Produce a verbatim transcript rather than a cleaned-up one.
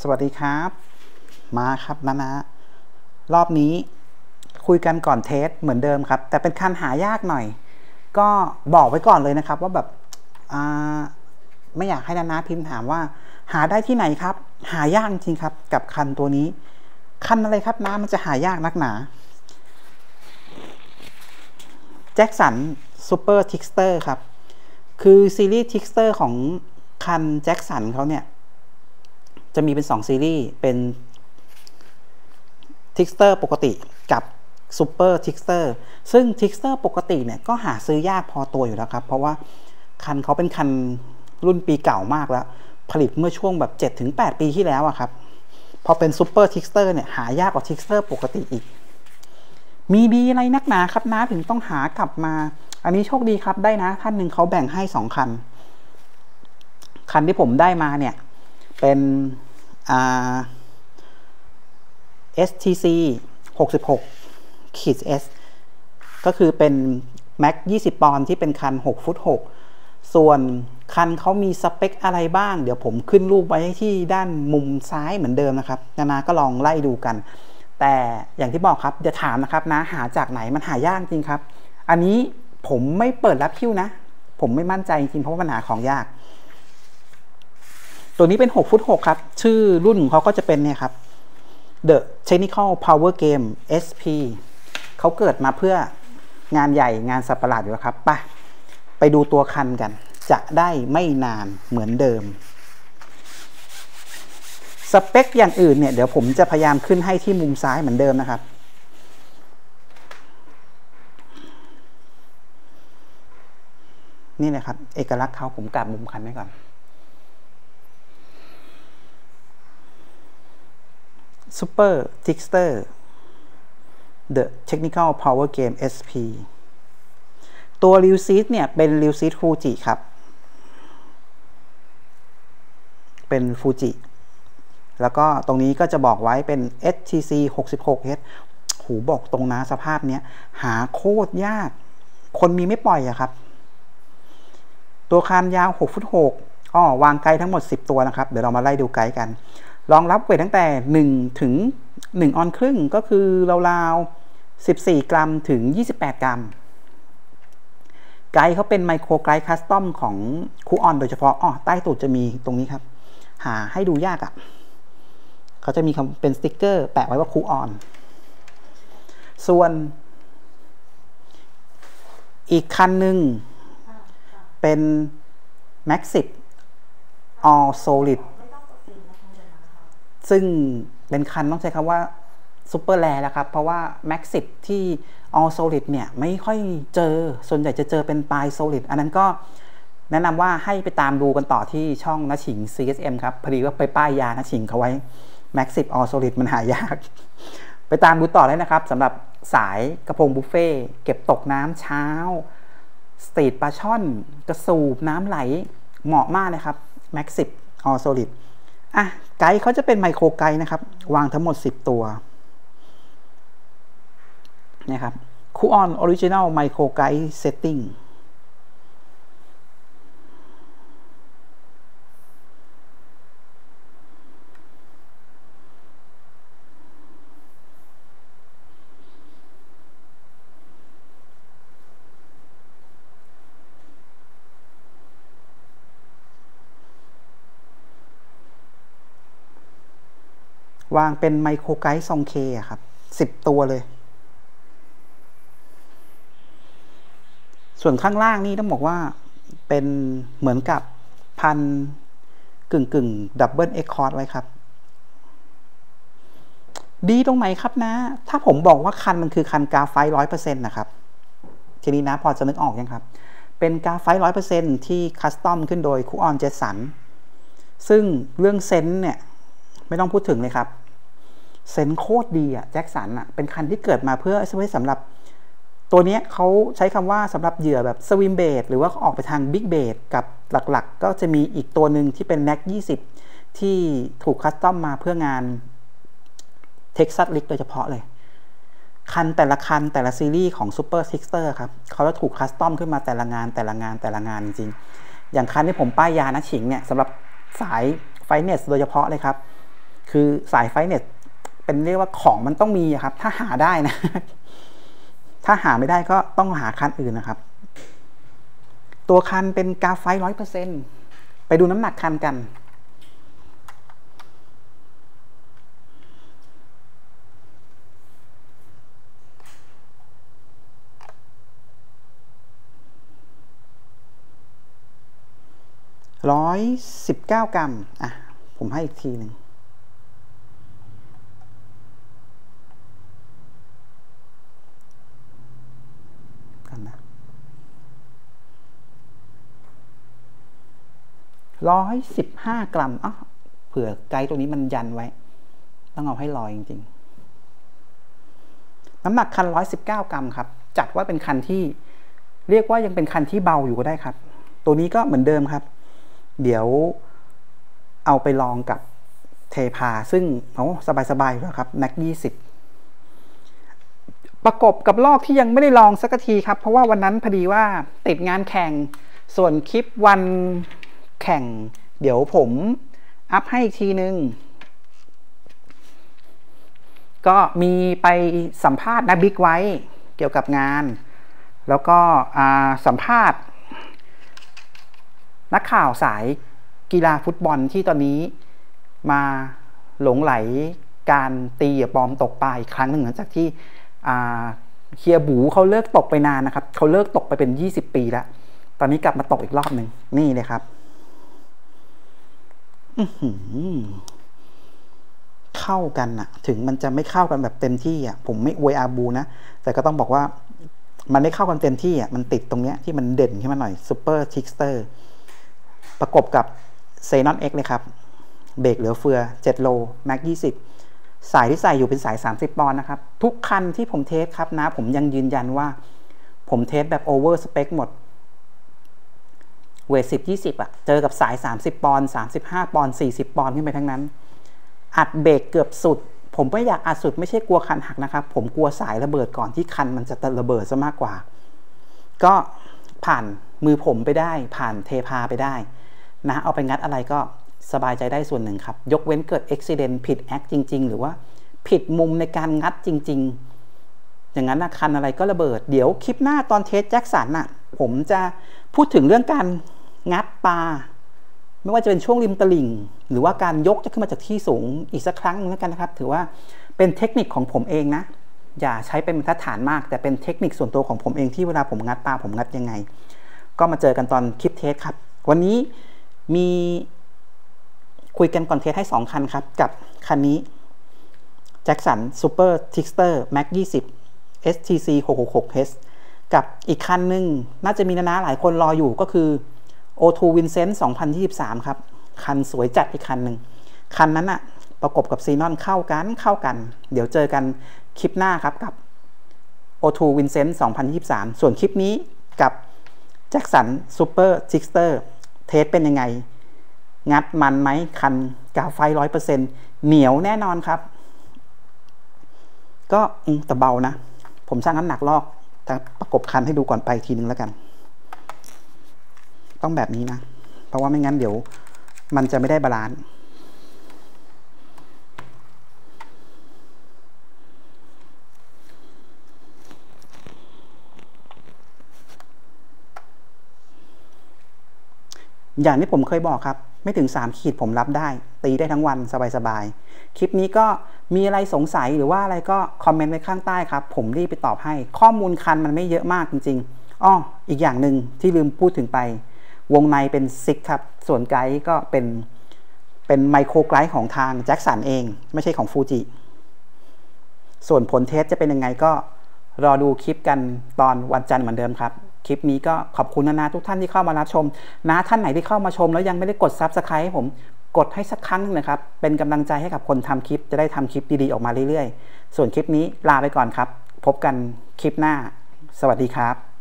สวัสดีครับมาครับนะนะรอบนี้คุยกันก่อนเทสเหมือนเดิมครับแต่เป็นคันหายากหน่อยก็บอกไว้ก่อนเลยนะครับว่าแบบไม่อยากให้นานะพิมพ์ถามว่าหาได้ที่ไหนครับหายากจริงครับกับคันตัวนี้คันอะไรครับนะมันจะหายากนักหนาแจ็คสันซูเปอร์ทิกสเตอร์ครับคือซีรีส์ทิกสเตอร์ของคันแจ็คสันเขาเนี่ยจะมีเป็นสองซีรีส์เป็นทิกสเตอร์ปกติกับซูเปอร์ทิกสเตอร์ซึ่งทิกสเตอร์ปกติเนี่ยก็หาซื้อยากพอตัวอยู่แล้วครับเพราะว่าคันเขาเป็นคันรุ่นปีเก่ามากแล้วผลิตเมื่อช่วงแบบ เจ็ดถึงแปด ปีที่แล้วอะครับพอเป็นซูเปอร์ทิกสเตอร์เนี่ยหายากกว่าทิกสเตอร์ปกติอีกมีดีอะไรนักหนาครับนะถึงต้องหากลับมาอันนี้โชคดีครับได้นะท่านหนึ่งเขาแบ่งให้สองคันคันที่ผมได้มาเนี่ยเป็นอ่า เอส ที ซี หกสิบหก S ก็คือเป็น Max ยี่สิบปอนด์ที่เป็นคันหกฟุตหกส่วนคันเขามีสเปคอะไรบ้างเดี๋ยวผมขึ้นรูปไว้ที่ด้านมุมซ้ายเหมือนเดิมนะครับนานาก็ลองไล่ดูกันแต่อย่างที่บอกครับอย่าถามนะครับนะหาจากไหนมันหายากจริงครับอันนี้ผมไม่เปิดรับคิวนะผมไม่มั่นใจจริงเพราะว่าปัญหาของยากตัวนี้เป็นหกฟุตหกครับชื่อรุ่นของเขาก็จะเป็นเนี่ยครับ The Technical Power Game เอส พี เขาเกิดมาเพื่องานใหญ่งานสัปประหลาดอยู่แล้วครับไปไปดูตัวคันกันจะได้ไม่นานเหมือนเดิมสเปคอย่างอื่นเนี่ยเดี๋ยวผมจะพยายามขึ้นให้ที่มุมซ้ายเหมือนเดิมนะครับนี่นะครับเอกลักษณ์เขาผมกลับมุมคันไว้ก่อนSuper Trickster The Technical Power Game เอส พี ตัวริวซีดเนี่ยเป็นริวซีดฟูจิครับเป็นฟูจิแล้วก็ตรงนี้ก็จะบอกไว้เป็น เอส ที ซี หกสิบหก H หูบอกตรงนะสภาพเนี้ยหาโคตรยากคนมีไม่ปล่อยอะครับตัวคานยาวหกฟุตหกอ้อวางไกด์ทั้งหมดสิบตัวนะครับเดี๋ยวเรามาไล่ดูไกด์กันรองรับเวทตั้งแต่หนึ่งถึงหนึ่งออนครึ่งก็คือราวๆสิบสี่กรัมถึงยี่สิบแปดกรัมไกด์เขาเป็นไมโครไกด์คัสตอมของคูออนโดยเฉพาะอ๋อใต้ตูดจะมีตรงนี้ครับหาให้ดูยากอะ่ะเขาจะมีคำเป็นสติ๊กเกอร์แปะไว้ว่าคูออนส่วนอีกคันหนึ่งเป็น Max สิบ All Solidซึ่งเป็นคันต้องใช้คำว่าซูเปอร์แรร์แล้วครับเพราะว่า Max สิบที่ All Solid เนี่ยไม่ค่อยเจอส่วนใหญ่จะเจอเป็นปลาย Solid อันนั้นก็แนะนำว่าให้ไปตามดูกันต่อที่ช่องนชิง ซี เอส เอ็ม ครับพอดีว่าไปป้ายยานชิงเขาไว้ Max สิบ All Solid มันหายากไปตามดูต่อเลยนะครับสำหรับสายกระพงบุฟเฟ่เก็บตกน้ำเช้าสตรีทปลาช่อนกระสูบน้ำไหลเหมาะมากเลยครับ Max สิบ All Solidอ่ะไกด์เขาจะเป็นไมโครไกด์นะครับวางทั้งหมดสิบตัวนะครับคูออนออริจินัลไมโครไกด์เซตติ้งวางเป็นไมโครไกด์ซองเคครับสิบตัวเลยส่วนข้างล่างนี่ต้องบอกว่าเป็นเหมือนกับพันกึ่งกึ่งดับเบิลเอ็กคอร์ดไว้ครับดีตรงไหนครับนะถ้าผมบอกว่าคันมันคือคันกาไฟร้อยเปอร์เซ็นต์นะครับทีนี้นะพอจะนึกออกยังครับเป็นกาไฟร้อยเปอร์เซ็นต์ที่คัสตอมขึ้นโดยคูออนเจสันซึ่งเรื่องเซนส์เนี่ยไม่ต้องพูดถึงเลยครับเซนโคตรดีอะแจ็คสันอะเป็นคันที่เกิดมาเพื่อสำหรับตัวนี้เขาใช้คำว่าสำหรับเหยื่อแบบสวิมเบดหรือว่าออกไปทางบิ๊กเบดกับหลักๆก็จะมีอีกตัวหนึ่งที่เป็น แน็ก ยี่สิบที่ถูกคัสตอมมาเพื่องานเท็กซัสลิกโดยเฉพาะเลยคันแต่ละคันแต่ละซีรีส์ของ Super Trickster ครับเขาจะถูกคัสตอมขึ้นมาแต่ละงานแต่ละงานแต่ละงานจริงๆอย่างคันที่ผมป้ายยานะฉิงเนี่ยสำหรับสายไฟเนสโดยเฉพาะเลยครับคือสายไฟเน็ตเป็นเรียกว่าของมันต้องมีครับถ้าหาได้นะ ถ้าหาไม่ได้ก็ต้องหาคันอื่นนะครับตัวคันเป็นกาไฟร้อยเปอร์เซ็นต์ไปดูน้ำหนักคันกันร้อยสิบเก้ากรัมอ่ะผมให้อีกทีหนึ่งกันนะร้อยสิบห้ากรัมอ๋อเผื่อไกด์ตัวนี้มันยันไว้ต้องเอาให้ลอยจริงๆน้ำหนักคันร้อยสิบเก้ากรัมครับจัดว่าเป็นคันที่เรียกว่ายังเป็นคันที่เบาอยู่ก็ได้ครับตัวนี้ก็เหมือนเดิมครับเดี๋ยวเอาไปลองกับเทพาซึ่งโอ้สบายๆอยู่แล้วครับแม็กยี่สิบประกบกับลอกที่ยังไม่ได้ลองสักทีครับเพราะว่าวันนั้นพอดีว่าติดงานแข่งส่วนคลิปวันแข่งเดี๋ยวผมอัพให้อีกทีนึงก็มีไปสัมภาษณ์นะบิ๊กไว้เกี่ยวกับงานแล้วก็สัมภาษณ์นักข่าวสายกีฬาฟุตบอลที่ตอนนี้มาหลงไหลการตีเหยื่อปลอมตกปลาอีกครั้งหนึ่งหลังจากที่เฮียบูเขาเลิกตกไปนานนะครับเขาเลิกตกไปเป็นยี่สิบปีแล้วตอนนี้กลับมาตกอีกรอบหนึ่งนี่เลยครับเข้ากันอะถึงมันจะไม่เข้ากันแบบเต็มที่อะผมไม่อวยอาบูนะแต่ก็ต้องบอกว่ามันไม่เข้ากันเต็มที่อะมันติดตรงเนี้ยที่มันเด่นขึ้นมาหน่อยซูเปอร์ทิกสเตอร์ประกบกับเซนอน X เลยครับเบรกเหลือเฟือเจ็ดโลแม็กยี่สิบสายที่ใส่อยู่เป็นสายสามสิบปอนด์นะครับทุกคันที่ผมเทสครับนะผมยังยืนยันว่าผมเทสแบบโอเวอร์สเปคหมดเวทสิบ ยี่สิบอะเจอกับสายสามสิบปอนด์สามสิบห้าปอนด์สี่สิบปอนด์ขึ้นไปทั้งนั้นอัดเบรกเกือบสุดผมไม่อยากอัดสุดไม่ใช่กลัวคันหักนะครับผมกลัวสายระเบิดก่อนที่คันมันจะระเบิดซะมากกว่าก็ผ่านมือผมไปได้ผ่านเทพาไปได้นะเอาไปงัดอะไรก็สบายใจได้ส่วนหนึ่งครับยกเว้นเกิดอุบัติเหตุผิดแอคจริงๆหรือว่าผิดมุมในการงัดจริงๆอย่างนั้นนะคันอะไรก็ระเบิดเดี๋ยวคลิปหน้าตอนเทสแจ็คสันน่ะผมจะพูดถึงเรื่องการงัดปลาไม่ว่าจะเป็นช่วงริมตลิ่งหรือว่าการยกจะขึ้นมาจากที่สูงอีกสักครั้งนึงแล้วกันนะครับถือว่าเป็นเทคนิคของผมเองนะอย่าใช้เป็นบรรทัดฐานมากแต่เป็นเทคนิคส่วนตัวของผมเองที่เวลาผมงัดปลาผมงัดยังไงก็มาเจอกันตอนคลิปเทสครับวันนี้มีคุยกันก่อนเทสให้สองคันครับกับคันนี้ Jackson Super Trickster Max ยี่สิบ เอส ที ซี หกหกหก เอช กับอีกคันหนึ่งน่าจะมีนาๆหลายคนรออยู่ก็คือ โอ ทู Vincent สองพันยี่สิบสามครับคันสวยจัดอีกคันหนึ่งคันนั้นอะประกบกับซีนอนเข้ากันเข้ากันเดี๋ยวเจอกันคลิปหน้าครับกับ โอ ทู Vincent สองพันยี่สิบสามส่วนคลิปนี้กับ Jackson Super Trickster เทสเป็นยังไงงัดมันไหมคันกาไฟ ร้อยเปอร์เซ็นต์ เหนียวแน่นอนครับก็แต่เบานะผมชั่งน้ำหนักลอกแต่ประกบคันให้ดูก่อนไปทีนึงแล้วกันต้องแบบนี้นะเพราะว่าไม่งั้นเดี๋ยวมันจะไม่ได้บาลานซ์อย่างที่ผมเคยบอกครับไม่ถึงสามขีดผมรับได้ตีได้ทั้งวันสบายๆคลิปนี้ก็มีอะไรสงสัยหรือว่าอะไรก็คอมเมนต์ไว้ข้างใต้ครับผมรีบไปตอบให้ข้อมูลคันมันไม่เยอะมากจริงๆอ้ออีกอย่างหนึ่งที่ลืมพูดถึงไปวงในเป็นซิกครับส่วนไกด์ก็เป็นเป็นไมโครไกด์ของทางแจ็คสันเองไม่ใช่ของฟูจิส่วนผลเทสจะเป็นยังไงก็รอดูคลิปกันตอนวันจันทร์เหมือนเดิมครับคลิปนี้ก็ขอบคุณนะทุกท่านที่เข้ามารับชมนะท่านไหนที่เข้ามาชมแล้วยังไม่ได้กด ซับสไครบ์ ให้ผมกดให้สักครั้งนึงนะครับเป็นกำลังใจให้กับคนทำคลิปจะได้ทำคลิปดีๆออกมาเรื่อยๆส่วนคลิปนี้ลาไปก่อนครับพบกันคลิปหน้าสวัสดีครับ